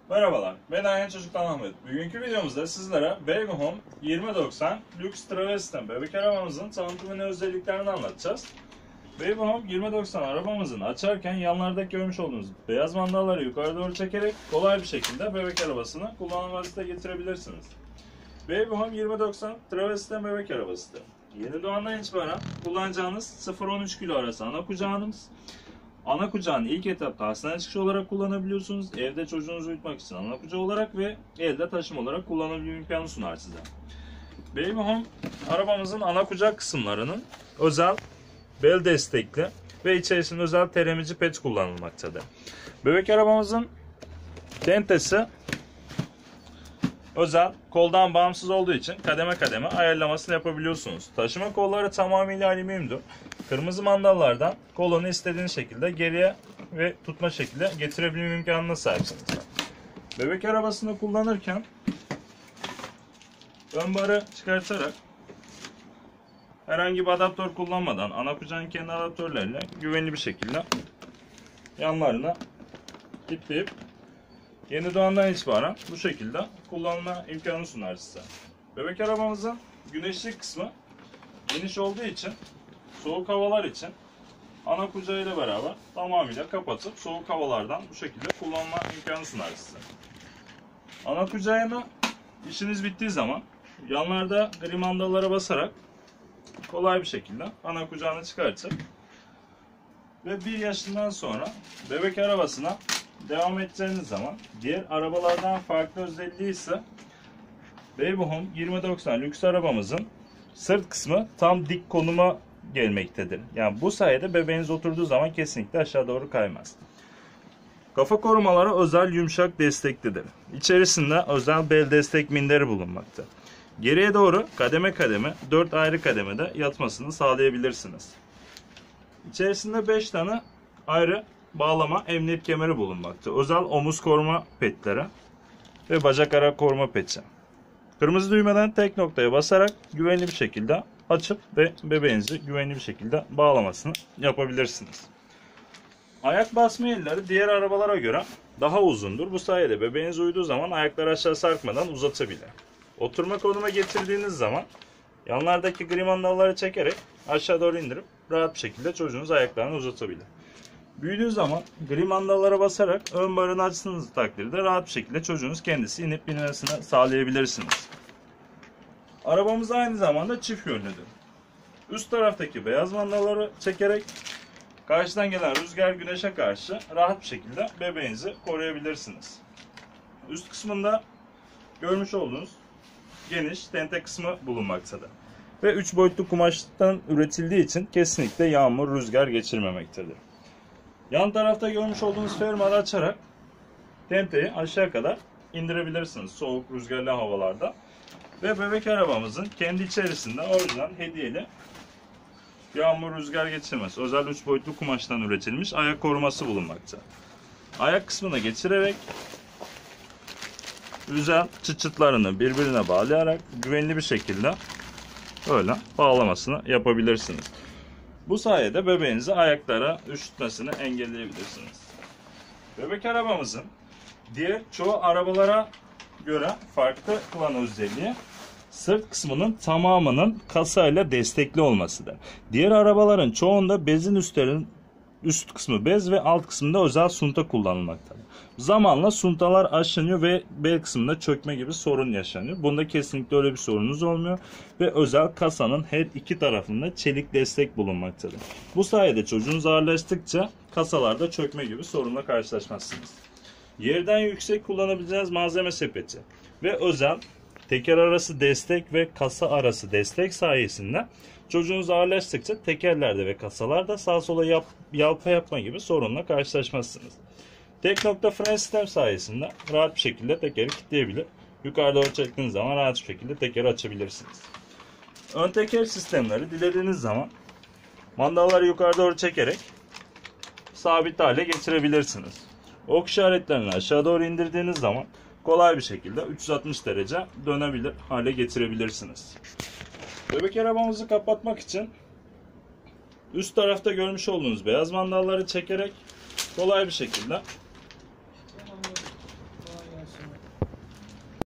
Merhabalar, ben Ayhan Çocuk'tan Ahmet. Bugünkü videomuzda sizlere Baby Home 2090 Lux Travestem bebek arabamızın tanıtımını ve özelliklerini anlatacağız. Baby Home 2090 arabamızın açarken yanlardaki görmüş olduğunuz beyaz mandalları yukarı doğru çekerek kolay bir şekilde bebek arabasını kullanım vaziyete getirebilirsiniz. Baby Home 2090 Travestem bebek arabasıdır. Yeni doğandan itibaren kullanacağınız 0-13 kilo arası ana kucağınız. Ana kucağın ilk etapta hastane çıkışı olarak kullanabiliyorsunuz. Evde çocuğunuzu uyutmak için ana kucağı olarak ve elde taşıma olarak kullanabilme imkanı sunar size. Baby Home arabamızın ana kucak kısımlarının özel bel destekli ve içerisinde özel teremici pet kullanılmaktadır. Bebek arabamızın tentesi özel koldan bağımsız olduğu için kademe kademe ayarlamasını yapabiliyorsunuz. Taşıma kolları tamamıyla alüminyumdur. Kırmızı mandallardan kolunu istediğiniz şekilde geriye ve tutma şekilde getirebilme imkanına sahipsiniz. Bebek arabasını kullanırken ön barı çıkartarak herhangi bir adaptör kullanmadan ana kucağın kendi adaptörleriyle güvenli bir şekilde yanlarına kilitleyip yeni doğandan itibaren bu şekilde kullanma imkanı sunar size. Bebek arabamızın güneşlik kısmı geniş olduğu için soğuk havalar için ana kucağıyla beraber tamamıyla kapatıp soğuk havalardan bu şekilde kullanma imkanı sunar size. Ana kucağına işiniz bittiği zaman yanlarda gri mandallara basarak kolay bir şekilde ana kucağını çıkartıp ve 1 yaşından sonra bebek arabasına devam edeceğiniz zaman diğer arabalardan farklı özelliği ise Baby Home 2090 lüks arabamızın sırt kısmı tam dik konuma gelmektedir. Yani bu sayede bebeğiniz oturduğu zaman kesinlikle aşağı doğru kaymaz. Kafa korumaları özel yumuşak desteklidir. İçerisinde özel bel destek minderi bulunmakta. Geriye doğru kademe kademe 4 ayrı kademede yatmasını sağlayabilirsiniz. İçerisinde 5 tane ayrı bağlama emniyet kemeri bulunmakta. Özel omuz koruma petleri ve bacak ara koruma peti. Kırmızı düğmeden tek noktaya basarak güvenli bir şekilde açıp ve bebeğinizi güvenli bir şekilde bağlamasını yapabilirsiniz. Ayak basma yerleri diğer arabalara göre daha uzundur. Bu sayede bebeğiniz uyuduğu zaman ayakları aşağı sarkmadan uzatabilir. Oturma konuma getirdiğiniz zaman yanlardaki gri mandalları çekerek aşağı doğru indirip rahat bir şekilde çocuğunuz ayaklarını uzatabilir. Büyüdüğü zaman gri mandallara basarak ön barını açtığınız takdirde rahat bir şekilde çocuğunuz kendisi inip binmesini sağlayabilirsiniz. Arabamız aynı zamanda çift yönlüdür. Üst taraftaki beyaz mandalları çekerek karşıdan gelen rüzgar güneşe karşı rahat bir şekilde bebeğinizi koruyabilirsiniz. Üst kısmında görmüş olduğunuz geniş tente kısmı bulunmaktadır. Ve 3 boyutlu kumaştan üretildiği için kesinlikle yağmur, rüzgar geçirmemektedir. Yan tarafta görmüş olduğunuz fermuarı açarak tenteyi aşağı kadar indirebilirsiniz soğuk rüzgarlı havalarda. Ve bebek arabamızın kendi içerisinde orijinal hediyeli yağmur rüzgar geçirmez özel 3 boyutlu kumaştan üretilmiş ayak koruması bulunmakta. Ayak kısmına geçirerek güzel çıt çıtlarını birbirine bağlayarak güvenli bir şekilde öyle bağlamasını yapabilirsiniz. Bu sayede bebeğinizi ayaklara üşütmesini engelleyebilirsiniz. Bebek arabamızın diğer çoğu arabalara göre farklı kılan özelliği sırt kısmının tamamının kasayla destekli olmasıdır. Diğer arabaların çoğunda bezin üst kısmı bez ve alt kısmında özel sunta kullanılmaktadır. Zamanla suntalar aşınıyor ve bel kısmında çökme gibi sorun yaşanıyor. Bunda kesinlikle öyle bir sorunuz olmuyor ve özel kasanın her iki tarafında çelik destek bulunmaktadır. Bu sayede çocuğunuz ağırlaştıkça kasalarda çökme gibi sorunla karşılaşmazsınız. Yerden yüksek kullanabileceğiniz malzeme sepeti ve özel teker arası destek ve kasa arası destek sayesinde çocuğunuz ağırlaştıkça tekerlerde ve kasalarda sağa sola yalpa yapma gibi sorunla karşılaşmazsınız. Tek nokta fren sistem sayesinde rahat bir şekilde tekeri kilitleyebilir. Yukarı doğru çektiğiniz zaman rahat bir şekilde tekeri açabilirsiniz. Ön teker sistemleri dilediğiniz zaman mandalları yukarı doğru çekerek sabit hale getirebilirsiniz. Ok işaretlerini aşağı doğru indirdiğiniz zaman kolay bir şekilde 360 derece dönebilir hale getirebilirsiniz. Bebek arabamızı kapatmak için üst tarafta görmüş olduğunuz beyaz mandalları çekerek kolay bir şekilde